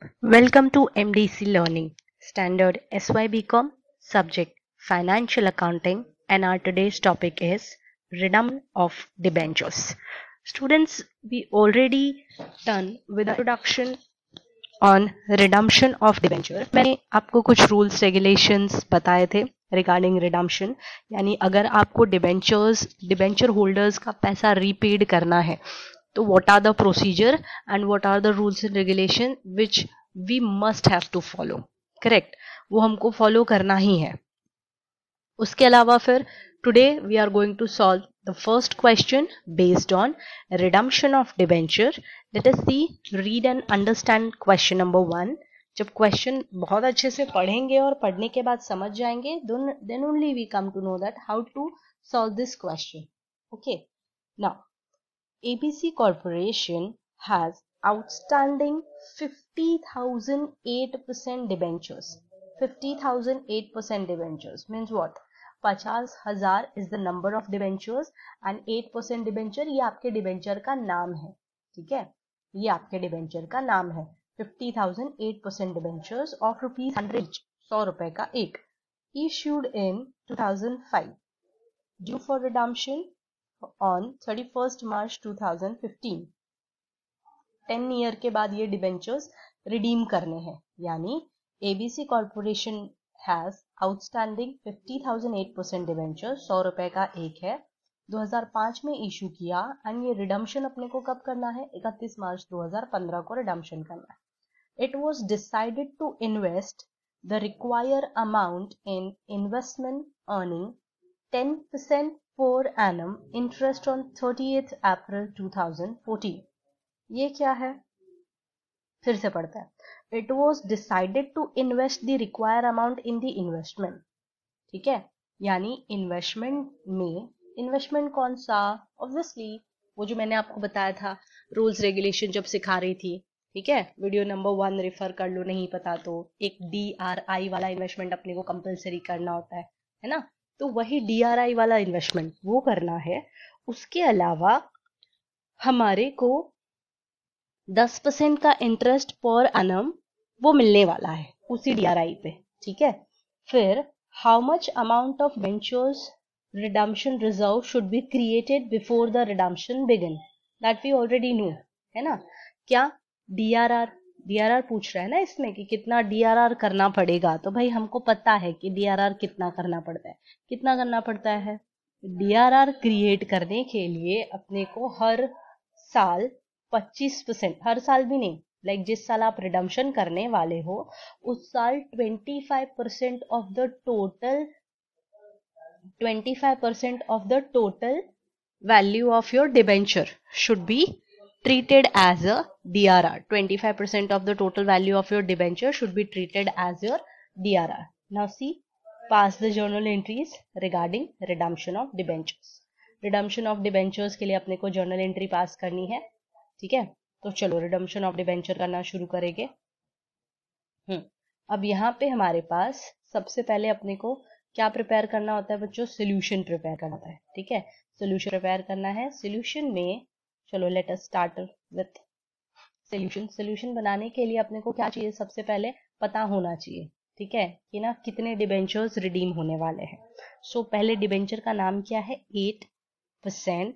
Welcome to MDC Learning, Standard SYBCom, subject Financial Accounting, and our today's topic is Redemption of Debentures. Students, we already done with the introduction on redemption of debenture. मैंने आपको कुछ rules regulations बताए थे regarding redemption, यानी अगर आपको debenture holders का पैसा रीपेड करना है तो what are the procedure and what are the rules and regulation which we must have to follow. Correct, वो हमको फॉलो करना ही है. उसके अलावा फिर today we are going to solve the first question based on redemption of debenture. Let us see, read and understand question number 1. जब question बहुत अच्छे से पढ़ेंगे और पढ़ने के बाद समझ जाएंगे, then only we come to know that how to solve this question. Okay, now ABC Corporation has outstanding 50,008% debentures. 50,008% debentures means what? 50,000 is the number of debentures and 8% debenture ये आपके डिबेंचर का नाम है. ठीक है, ये आपके डिबेंचर का नाम है. 50,008% debentures of ₹100, 100 रुपए का एक, issued in 2005, due for redemption on 31st March 2015. 10 year के बाद ये डिबेंचर्स रिडीम करने हैं. यानी ABC corporation has outstanding 50,008% debenture, 100 रुपए का एक है, 2005 में इशू किया एंड ये रिडम्पशन अपने को कब करना है? 31 मार्च 2015 को रिडम्पशन करना है. It was decided to invest the require amount in investment earning 10% per annum interest on 30th April 2014. ये क्या है? फिर से पढ़ते हैं. It was decided to invest the required amount in the investment. ठीक है, यानी इन्वेस्टमेंट कौन सा? ऑब्वियसली वो जो मैंने आपको बताया था रूल्स रेगुलेशन जब सिखा रही थी. ठीक है, वीडियो नंबर 1 रेफर कर लो, नहीं पता तो. एक DRI वाला इन्वेस्टमेंट अपने को कंपलसरी करना होता है ना? तो वही DRI वाला इन्वेस्टमेंट वो करना है. उसके अलावा हमारे को 10% का इंटरेस्ट पर एनम वो मिलने वाला है उसी DRI पे. ठीक है, फिर how much amount of ventures redemption reserve should be created before the redemption begin, that we already know, है ना? क्या DRR पूछ रहा है ना इसमें कि कितना DRR करना पड़ेगा. तो भाई हमको पता है कि DRR कितना करना पड़ता है. कितना करना पड़ता है? DRR क्रिएट करने के लिए अपने को हर साल 25%, हर साल भी नहीं, लाइक जिस साल आप रिडम्पशन करने वाले हो उस साल 25% of the total value of your debenture should be treated as a DRR. 25% of the total value of your debenture should be treated as your DRR. Now see, pass the journal entries regarding redemption of debentures. Redemption of debentures के लिए अपने को journal entry pass करनी है. ठीक है, तो चलो redemption of debenture करना शुरू करेंगे. अब यहाँ पे हमारे पास सबसे पहले अपने को क्या प्रिपेयर करना होता है बच्चों? सोल्यूशन प्रिपेयर करना होता है. ठीक है, सोल्यूशन प्रिपेयर करना है. सोल्यूशन में चलो let us start with solution. Solution बनाने के लिए अपने को क्या चाहिए? सबसे पहले पता होना चाहिए, ठीक है, कि ना कितने डिबेंचर्स रिडीम होने वाले हैं. सो पहले डिबेंचर का नाम क्या है? 8%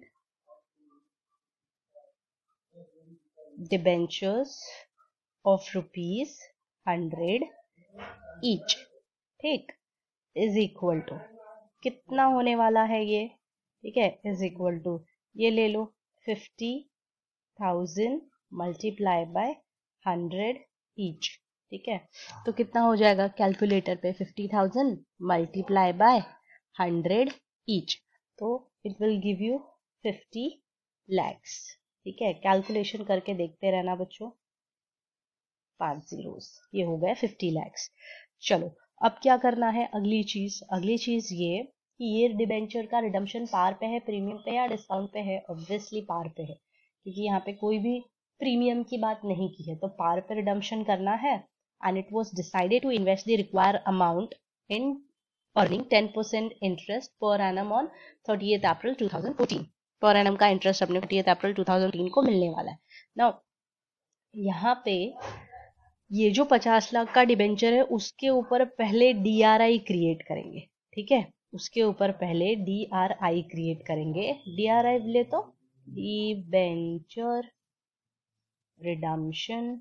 डिबेंचर्स ऑफ ₹100 ईच, ठीक, इज इक्वल टू कितना होने वाला है ये? ठीक है, इज इक्वल टू ये ले लो 50,000 मल्टीप्लाई बाय 100 ईच. ठीक है, तो कितना हो जाएगा कैलकुलेटर पे? 50,000 मल्टीप्लाई बाय 100 ईच, तो it will give you 50 lakhs. ठीक है, कैलकुलेशन करके देखते रहना बच्चों. 5 zeros, ये हो गया 50 lakhs. चलो अब क्या करना है? अगली चीज ये कि ये डिबेंचर का रिडम्पशन पार पे है, प्रीमियम पे या डिस्काउंट पे है? ऑब्वियसली पार पे है, क्योंकि यहाँ पे कोई भी प्रीमियम की बात नहीं की है, तो पार पे रिडम्पशन करना है. And it was decided to invest the required amount in earning 10% interest per annum on 30th April 2014. Per annum का इंटरेस्ट अपने 30th April 2014 को मिलने वाला है. नाउ यहाँ पे ये जो 50 लाख का डिबेंचर है उसके ऊपर पहले DRI क्रिएट करेंगे, ठीक है, उसके ऊपर पहले DRI क्रिएट करेंगे। DRI ले तो डिबेंचर रिडम्पशन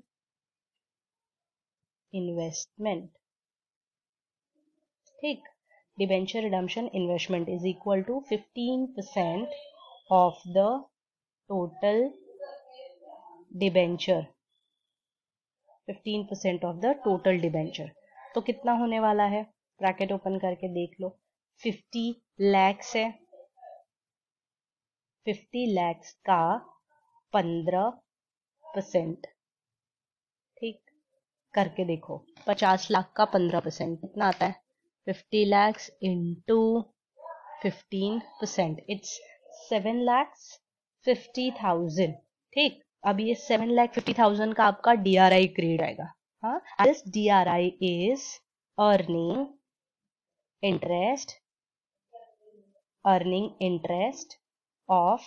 इन्वेस्टमेंट, ठीक, debenture redemption investment is equal to 15% of the total debenture, 15% of the total debenture. तो कितना होने वाला है, ब्रैकेट ओपन करके देख लो, 50 लैक्स है, 50 लैक्स का 15%, ठीक, करके देखो, 50 लाख का 15% कितना आता है, 50 लैक्स इंटू 15%, इट्स 7,50,000, ठीक। अब ये 7,50,000 का आपका DRI क्रिएट आएगा, हाँ, this DRI is earning interest of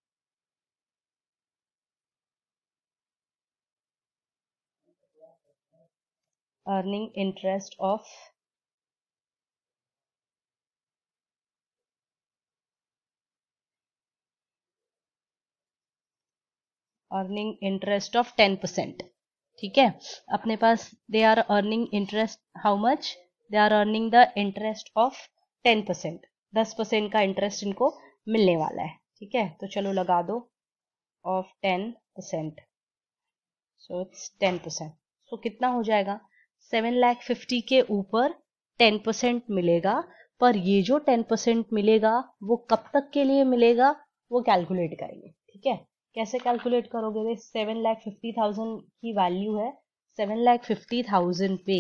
earning interest of 10%, ठीक है। अपने पास they are earning interest how much, they are earning the interest of 10%, 10% का इंटरेस्ट इनको मिलने वाला है, ठीक है। तो चलो लगा दो ऑफ 10%, सो इट्स 10%, सो कितना हो जाएगा, 7,50,000 के ऊपर 10% मिलेगा, पर ये जो 10% मिलेगा वो कब तक के लिए मिलेगा वो कैलकुलेट करेंगे, ठीक है। कैसे कैलकुलेट करोगे, 7,50,000 की वैल्यू है, 7,50,000 पे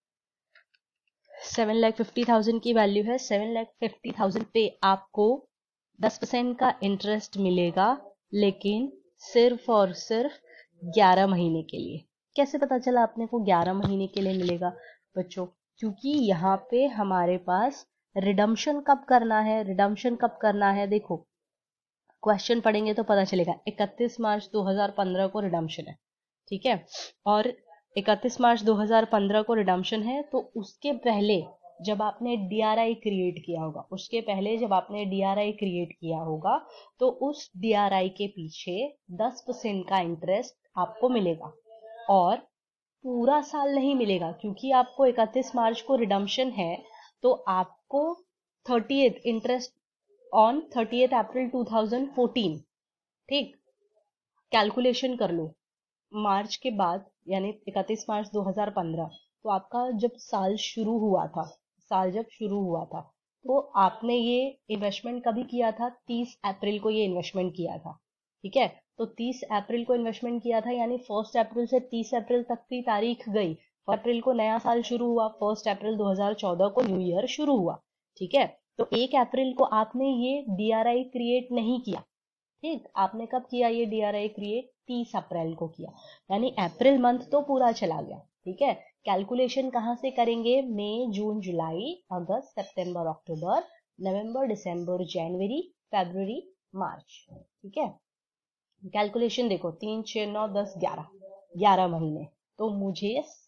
7,50,000 की वैल्यू है, 7,50,000 पे आपको 10% का इंटरेस्ट मिलेगा, लेकिन सिर्फ और सिर्फ 11 महीने के लिए। कैसे पता चला आपने को 11 महीने के लिए मिलेगा बच्चों, क्योंकि यहाँ पे हमारे पास रिडम्पशन कब करना है, रिडम्पशन कब करना है, देखो क्वेश्चन पढ़ेंगे तो पता चलेगा। 31 मार्च 2015 को रिडम्पशन है, ठीक है, और 31 मार्च 2015 को रिडम्पशन है, तो उसके पहले जब आपने DRI क्रिएट किया होगा, उसके पहले जब आपने DRI क्रिएट किया होगा, तो उस DRI के पीछे 10% का इंटरेस्ट आपको मिलेगा, और पूरा साल नहीं मिलेगा, क्योंकि आपको 31 मार्च को रिडम्पशन है, तो आपको 30th इंटरेस्ट ऑन 30th अप्रैल 2014, ठीक, कैलकुलेशन कर लो, मार्च के बाद यानी 31 मार्च 2015, तो आपका जब साल शुरू हुआ था, साल जब शुरू हुआ था, तो आपने ये इन्वेस्टमेंट कभी किया था, 30 अप्रैल को ये इन्वेस्टमेंट किया था, ठीक है। तो 30 अप्रैल को इन्वेस्टमेंट किया था, यानी 1 अप्रैल से 30 अप्रैल तक की तारीख गई, 1 अप्रैल को नया साल शुरू हुआ, 1 अप्रैल 2014 को न्यू ईयर शुरू हुआ, ठीक है। तो 1 अप्रैल को आपने ये DRI क्रिएट नहीं किया, ठीक, आपने कब किया ये DRI क्रिएट, 30 अप्रैल को किया, यानी अप्रैल मंथ तो पूरा चला गया, ठीक है। कैलकुलेशन कहाँ से करेंगे, मई जून जुलाई अगस्त सितंबर अक्टूबर नवंबर दिसंबर जनवरी फरवरी मार्च, ठीक है। कैलकुलेशन देखो, 3 6 9 10 11 महीने, तो मुझे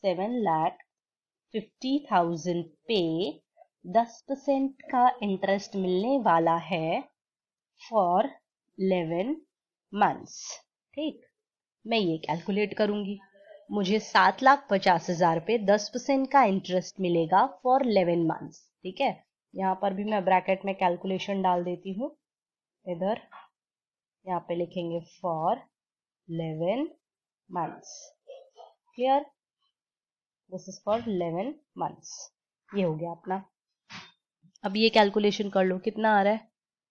7,50,000 पे 10% का इंटरेस्ट मिलने वाला है फॉर 11 मंथ्स, ठीक। मैं ये कैलकुलेट करूंगी, मुझे 7,50,000 पे 10% का इंटरेस्ट मिलेगा फॉर 11 मंथ्स, ठीक है। यहाँ पर भी मैं ब्रैकेट में कैलकुलेशन डाल देती हूँ, इधर यहाँ पे लिखेंगे for 11 months, clear, this is for 11 months, ये हो गया अपना। अब ये कैलकुलेशन कर लो, कितना आ रहा है,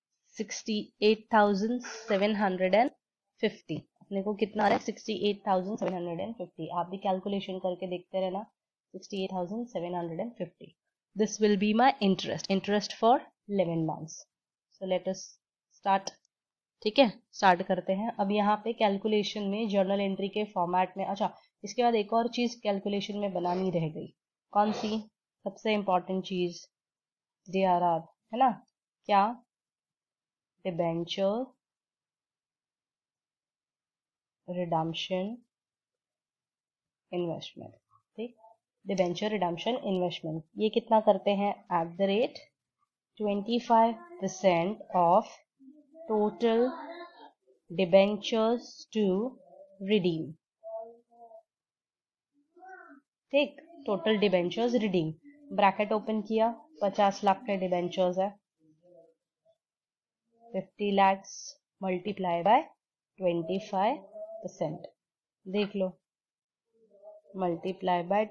68,750, अपने को कितना आ रहा है, 68,750, आप भी कैलकुलेशन करके देखते रहना, 68,750, this will be my interest for 11 months. So let us start, ठीक है, स्टार्ट करते हैं। अब यहाँ पे कैलकुलेशन में जर्नल एंट्री के फॉर्मेट में, अच्छा इसके बाद एक और चीज कैलकुलेशन में बनानी रह गई, कौन सी, सबसे इंपॉर्टेंट चीज, DRR, है ना, क्या, डिबेंचर रिडम्पशन इन्वेस्टमेंट, ठीक, डिबेंचर रिडम्पशन इन्वेस्टमेंट ये कितना करते हैं, @25% of total debentures to redeem. ठीक, total debentures redeem, bracket open किया, 50 लाख के डिबेंचर्स है, 50 lakhs मल्टीप्लाई बाय 25%, देख लो, multiply by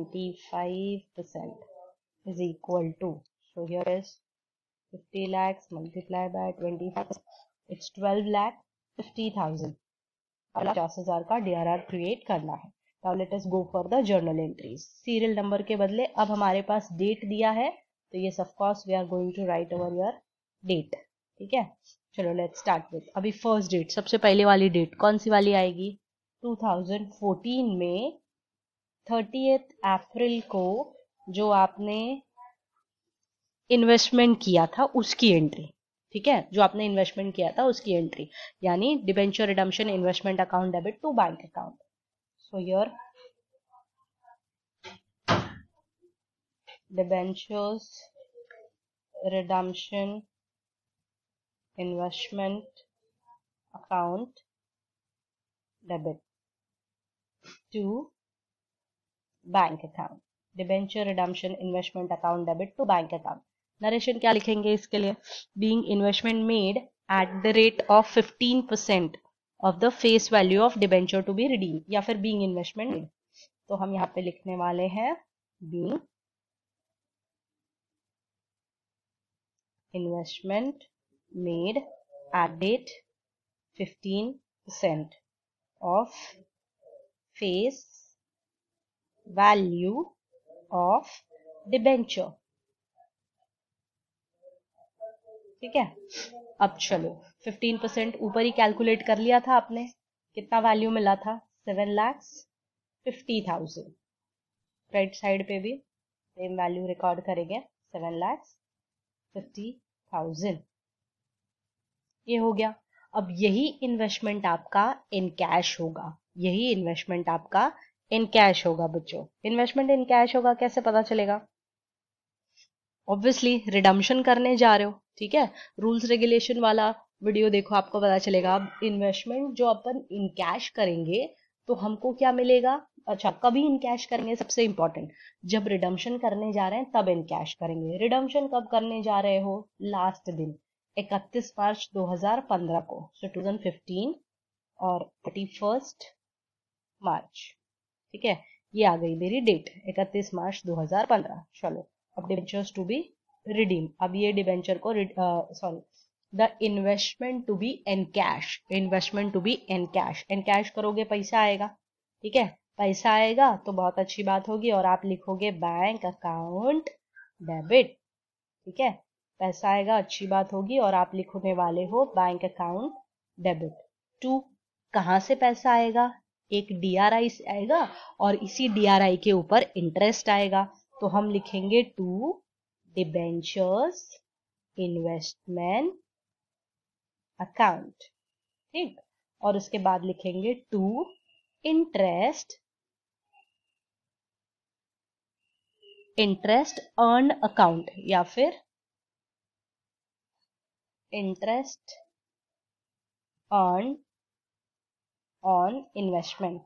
25% is equal to, so here is 50 lakhs multiplied by 25, it's 12,50,000, 50,000 का DRR क्रिएट करना है। Now let us go for the journal entries। Serial number के बदले अब हमारे पास डेट दिया है, तो ये of course we are going to write over your date. ठीक है, चलो लेट्स स्टार्ट विथ, अभी फर्स्ट डेट, सबसे पहले वाली डेट कौन सी वाली आएगी, 2014 में 30 अप्रैल को जो आपने इन्वेस्टमेंट किया था उसकी एंट्री। ठीक है, जो आपने इन्वेस्टमेंट किया था उसकी एंट्री, यानी debenture redemption investment account debit to bank account. So here debentures redemption investment account debit to bank account, debenture redemption investment account debit to bank account। Narration क्या लिखेंगे इसके लिए, being investment made at the rate of 15% of the face value of debenture to be redeemed, या फिर being investment made, तो हम यहाँ पे लिखने वाले हैं being investment made at date 15% of face value of debenture। ठीक है, अब चलो 15% ऊपर ही कैलकुलेट कर लिया था आपने, कितना वैल्यू मिला था, 7,50,000। राइट साइड पे भी सेम वैल्यू रिकॉर्ड करेंगे, 7,50,000, ये हो गया। अब यही इन्वेस्टमेंट आपका इन कैश होगा, यही इन्वेस्टमेंट आपका इन कैश होगा बच्चों। इन्वेस्टमेंट इन कैश होगा कैसे पता चलेगा, ऑब्वियसली रिडम्पशन करने जा रहे हो। ठीक है, रूल्स रेगुलेशन वाला वीडियो देखो, आपको पता चलेगा। अब इन्वेस्टमेंट जो अपन इन कैश करेंगे तो हमको क्या मिलेगा, अच्छा कभी इन कैश करेंगे, सबसे इंपॉर्टेंट, जब रिडम्पशन करने जा रहे हैं तब इन कैश करेंगे। रिडम्पशन कब करने जा रहे हो, लास्ट दिन 31 मार्च 2015 को, सो 2015 और 31 मार्च। ठीक है, ये आ गई मेरी डेट 31 मार्च 2015। चलो अब डिबेंचर्स टू बी रिडीम, अब ये डिबेंचर को sorry the investment to be in cash, investment to be in cash, in cash करोगे पैसा आएगा। ठीक है, पैसा आएगा तो बहुत अच्छी बात होगी, और आप लिखोगे बैंक अकाउंट डेबिट। ठीक है, पैसा आएगा, अच्छी बात होगी, और आप लिखने वाले हो बैंक अकाउंट डेबिट टू, कहाँ से पैसा आएगा, एक DRI से आएगा, और इसी DRI के ऊपर इंटरेस्ट आएगा, तो हम लिखेंगे टू डिबेंचर्स इन्वेस्टमेंट अकाउंट। ठीक, और उसके बाद लिखेंगे टू इंटरेस्ट अर्न अकाउंट, या फिर इंटरेस्ट अर्न ऑन इन्वेस्टमेंट।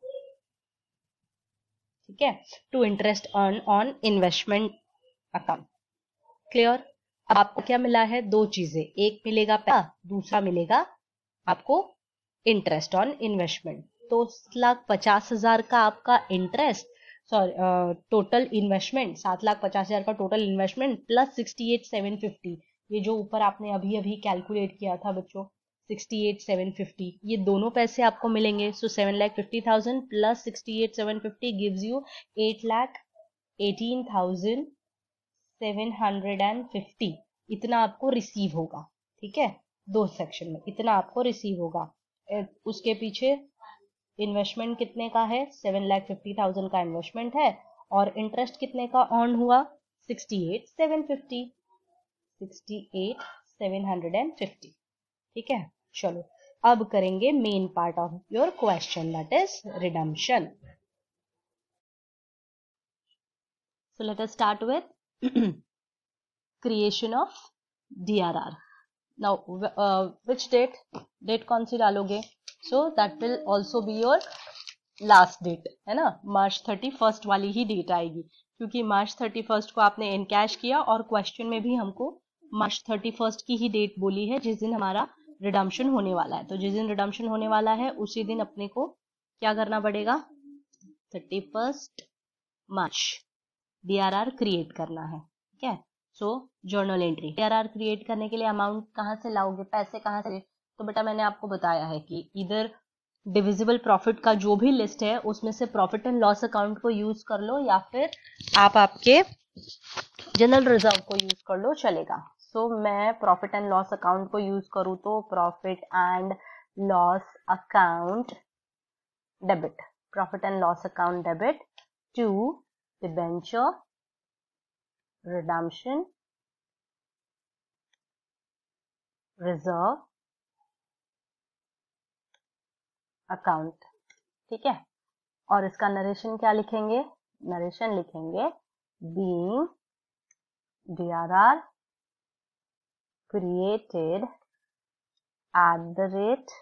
ठीक है, to interest earn on investment account. Clear, अब आपको क्या मिला है, दो चीजें, एक मिलेगा पैसा, दूसरा मिलेगा आपको इंटरेस्ट ऑन इन्वेस्टमेंट। तो 7,50,000 का आपका इंटरेस्ट, सॉरी टोटल इन्वेस्टमेंट 7,50,000 का टोटल इन्वेस्टमेंट प्लस 68,750, ये जो ऊपर आपने अभी अभी कैलकुलेट किया था बच्चों 68,750, ये दोनों पैसे आपको मिलेंगे। सो 7,50,000 प्लस 68,750 गिव्स यू 8,18,750, इतना आपको रिसीव होगा। ठीक है, दो सेक्शन में इतना आपको रिसीव होगा। उसके पीछे इन्वेस्टमेंट कितने का है, 7,50,000 का इन्वेस्टमेंट है, और इंटरेस्ट कितने का अर्न हुआ, 68,750। ठीक है, चलो अब करेंगे main part of your question, that is redemption. So let us start with creation of DRR. Now which date कौन सी डालोगे? So that will also be your last date, है ना, मार्च 31 वाली ही डेट आएगी, क्योंकि मार्च 31 को आपने इनकैश किया और क्वेश्चन में भी हमको मार्च 31 की ही डेट बोली है जिस दिन हमारा रिडम्पशन होने वाला है। तो जिस दिन रिडम्पशन होने वाला है उसी दिन अपने को क्या करना पड़ेगा? 31 मार्च DRR क्रिएट करना है। ठीक है, so journal entry DRR create करने के लिए अमाउंट कहाँ से लाओगे, पैसे कहाँ से? तो बेटा मैंने आपको बताया है कि इधर डिविजिबल प्रॉफिट का जो भी लिस्ट है उसमें से प्रॉफिट एंड लॉस अकाउंट को यूज कर लो या फिर आप आपके जनरल रिजर्व को यूज कर लो, चलेगा। सो मैं प्रॉफिट एंड लॉस अकाउंट को यूज करूँ तो profit and loss account debit, profit and loss account debit to debenture redemption reserve account. ठीक है, और इसका नरेशन क्या लिखेंगे? नरेशन लिखेंगे being DRR created at the rate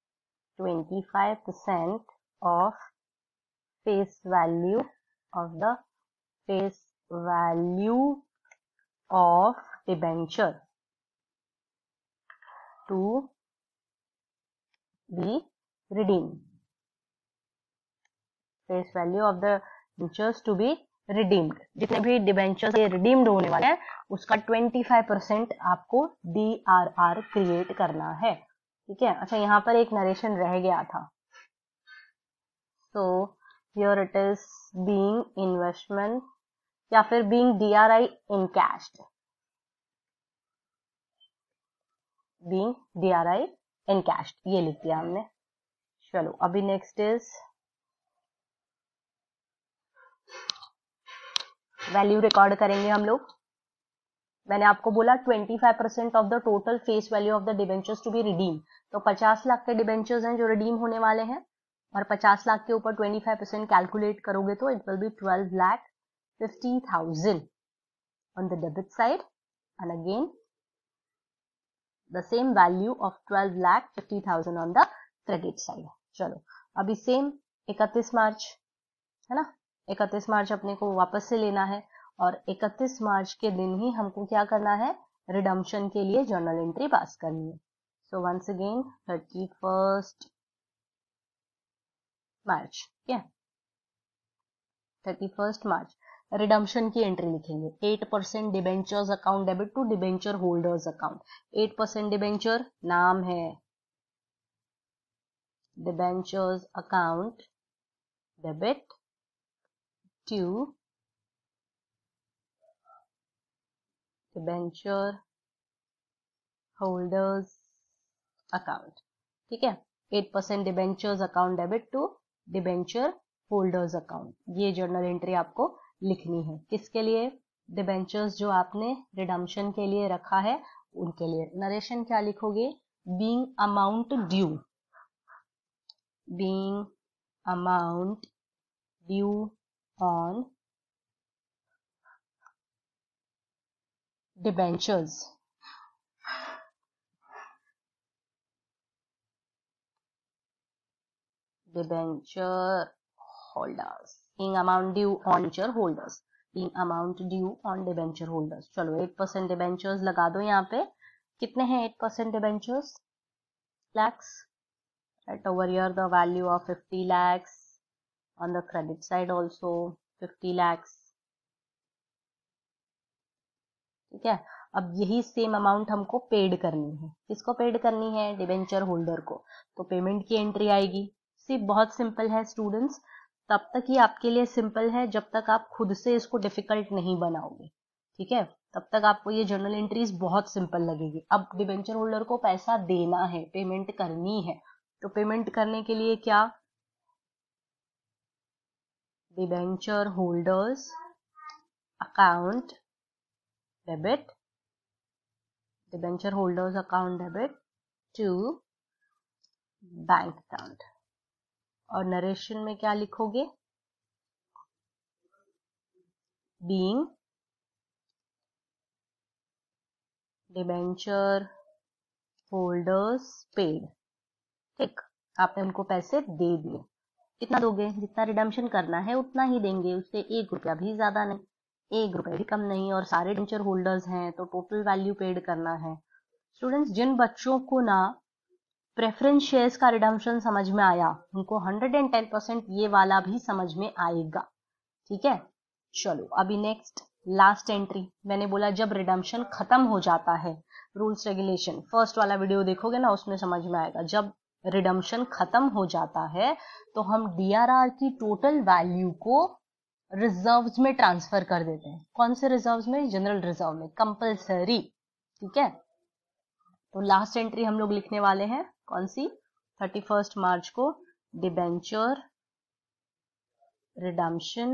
25% of face value of the face value of debenture to be redeemed, face value of the debentures to be redeemed, जितने भी debentures ये रिडीम्ड होने वाले हैं उसका 25% आपको DRR क्रिएट करना है। ठीक है, अच्छा यहाँ पर एक नरेशन रह गया था, so here it is being investment या फिर being DRI encashed, being DRI encashed ये लिख दिया हमने। चलो अभी नेक्स्ट इज वैल्यू रिकॉर्ड करेंगे हम लोग। मैंने आपको बोला 25% of the total face value of the debentures to be redeem, तो 50 लाख के डिबेंचर्स हैं जो रिडीम होने वाले हैं और 50 लाख के ऊपर 25% कैलकुलेट करोगे तो it will be 12,50,000 on the debit side and again the same value of 12,50,000 on the credit side. चलो अभी सेम 31 मार्च है ना, 31 मार्च अपने को वापस से लेना है और 31 मार्च के दिन ही हमको क्या करना है? रिडम्पशन के लिए जर्नल एंट्री पास करनी है। सो वंस अगेन 31 मार्च, क्या 31 मार्च रिडम्पशन की एंट्री लिखेंगे। 8% debentures account debit to debenture holders account. 8% debenture नाम है debentures account debit to debenture holders account. ठीक है, 8% debentures account debit to debenture holders account, ये जर्नल एंट्री आपको लिखनी है। किसके लिए? डिबेंचर्स जो आपने रिडम्पशन के लिए रखा है उनके लिए। नरेशन क्या लिखोगे? Being amount due, being amount due on debentures debenture holders, being amount due on debenture holders, being amount due on debenture holders। चलो 8% debentures लगा दो यहाँ पे। कितने हैं 8% debentures? lakhs, right over here the value of 50 lakhs, on the credit side also 50 lakhs। ठीक है, अब यही सेम अमाउंट हमको पेड करनी है। किसको पेड करनी है? डिबेंचर होल्डर को। तो पेमेंट की एंट्री आएगी। सिर्फ बहुत सिंपल है स्टूडेंट्स, तब तक ही आपके लिए सिंपल है जब तक आप खुद से इसको डिफिकल्ट नहीं बनाओगे। ठीक है, तब तक आपको ये जर्नल एंट्रीज बहुत सिंपल लगेगी। अब डिबेंचर होल्डर को पैसा देना है, पेमेंट करनी है, तो पेमेंट करने के लिए क्या? Debenture holders account debit, debenture holders account debit to bank account. और नरेशन में क्या लिखोगे? Being debenture holders paid. ठीक, आपने उनको पैसे दे दिए। कितना दोगे? जितना रिडम्पशन करना है उतना ही देंगे, उससे 1 रुपया भी ज्यादा नहीं, 1 रुपया भी कम नहीं, और सारे डिबेंचर होल्डर्स हैं तो टोटल वैल्यू पेड करना है। स्टूडेंट्स, जिन बच्चों को ना प्रेफरेंस शेयर्स का रिडम्पशन समझ में आया, उनको 110% ये वाला भी समझ में आएगा। ठीक है, चलो अभी नेक्स्ट लास्ट एंट्री। मैंने बोला जब रिडम्पशन खत्म हो जाता है, रूल्स रेगुलेशन फर्स्ट वाला वीडियो देखोगे ना, उसमें समझ में आएगा। जब रिडम्पशन खत्म हो जाता है तो हम डीआरआर की टोटल वैल्यू को रिजर्व्स में ट्रांसफर कर देते हैं। कौन से रिजर्व्स में? जनरल रिजर्व में, कंपल्सरी। ठीक है, तो लास्ट एंट्री हम लोग लिखने वाले हैं कौन सी? 31 मार्च को debenture redemption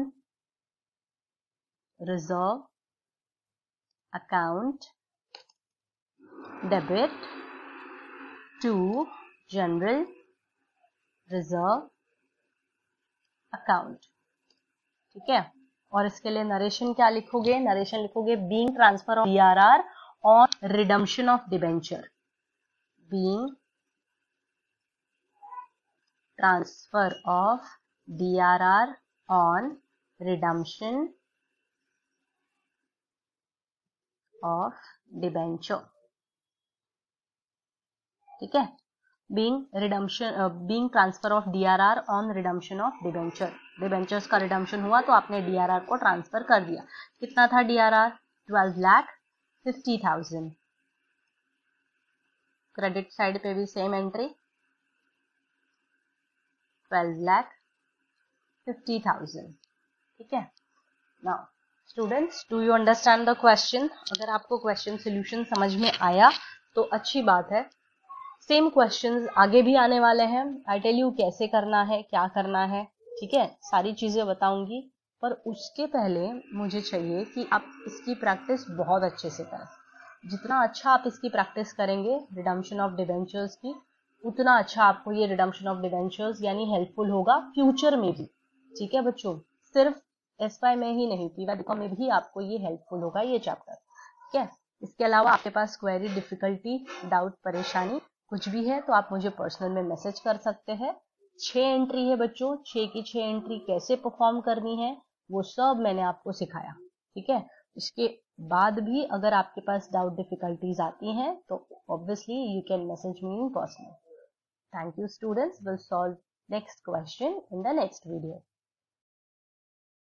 reserve account debit to general reserve account. ठीक है, और इसके लिए नरेशन क्या लिखोगे? नरेशन लिखोगे being transfer of DRR on redemption of debenture. Being transfer of DRR on redemption of debenture. ठीक है, being transfer of DRR on redemption of debenture. Debentures का रिडम्पशन हुआ तो आपने डीआरआर को ट्रांसफर कर दिया। कितना था डीआरआर? 12,50,000। क्रेडिट साइड पे भी सेम एंट्री, 12,50,000। ठीक है, now students, do you understand the question? अगर आपको क्वेश्चन सोल्यूशन समझ में आया तो अच्छी बात है। सेम क्वेश्चंस आगे भी आने वाले हैं। आई टेल यू कैसे करना है, क्या करना है। ठीक है, सारी चीजें बताऊंगी, पर उसके पहले मुझे चाहिए कि आप इसकी प्रैक्टिस बहुत अच्छे से करें। जितना अच्छा आप इसकी प्रैक्टिस करेंगे रिडम्पशन ऑफ डिबेंचर्स की, उतना अच्छा आपको ये रिडम्पशन ऑफ डिबेंचर्स यानी हेल्पफुल होगा फ्यूचर में भी। ठीक है बच्चों, सिर्फ एसवाई में ही नहीं, पीवाईबीकॉम में भी आपको ये हेल्पफुल होगा ये चैप्टर। ठीक है, इसके अलावा आपके पास क्वेरी, डिफिकल्टी, डाउट, परेशानी कुछ भी है तो आप मुझे पर्सनल में मैसेज कर सकते हैं। 6 एंट्री है बच्चों, 6 की 6 एंट्री कैसे परफॉर्म करनी है वो सब मैंने आपको सिखाया। ठीक है, इसके बाद भी अगर आपके पास डाउट, डिफिकल्टीज आती हैं तो obviously you can message me in personal. Thank you students, will solve next question in the next video.